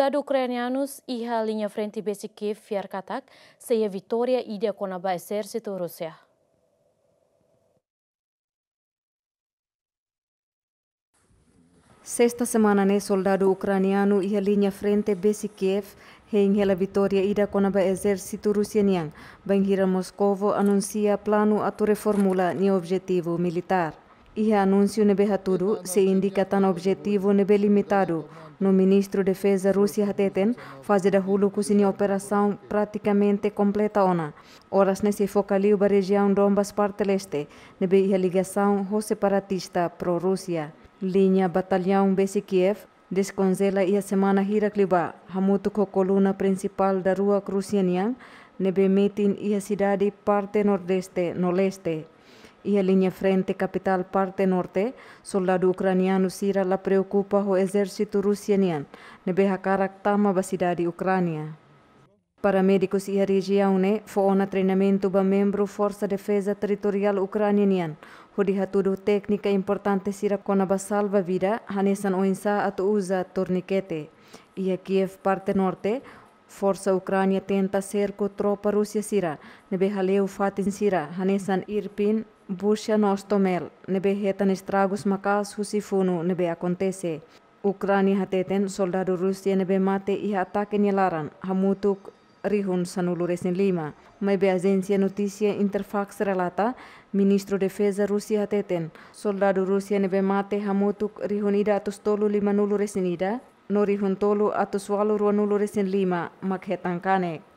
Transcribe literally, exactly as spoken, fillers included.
Soldados ucranianos iha linha frente basic Kiev fiarkatak seia vitória ida conaba exército Rússia. Sexta semana né soldado ucraniano iha linha frente basic Kiev em hela vitória ida conaba exército russianian. Banhira Moscovo anuncia plano atu reformula ni objetivo militar. Iha anúncio nebe haturu se indica tan objetivo nebe limitado. No ministro de Defesa Rússia hateten fase da hulu kusini operação praticamente completa ona. Horas nesse focaliu ba região Donbas parte leste, nebe iha ligação ho separatista pro-Rússia. Linha Batalhão Basic Kiev descongela iha semana hirakliba, hamutu ko coluna principal da rua Russianian, nebe metin iha cidade parte nordeste no leste. Iha linha frente capital parte norte, soldado ucraniano sira la preocupa ho exército russianian, nebe hakarak tama ba cidade Ucrânia. Para médicos iha região ne, foona treinamento ba membro Força Defesa Territorial Ucranian, hodi hatudu técnica importante sira kona ba salva vida, hanesan oinsa atu usa torniquete. Iha Kiev parte norte, Força Ucrânia tenta cerco tropa Rússia sira, nebe haleu fatin sira, hanesan Irpin, Busha Nostomel, nebe hetan estragos macas husifunu nebe acontece. Ucrânia hateten soldado Rússia nebe mate iha ataque nilaran, hamutuk rihun sanulu resin lima. Mebe agência notícia Interfax relata, ministro Defesa Rússia hateten, soldado Rússia nebe mate hamutuk rihun ida atus tolu lima nulu resin ida, no rihun tolu atus walu rua nulu resin lima, mak hetan kane.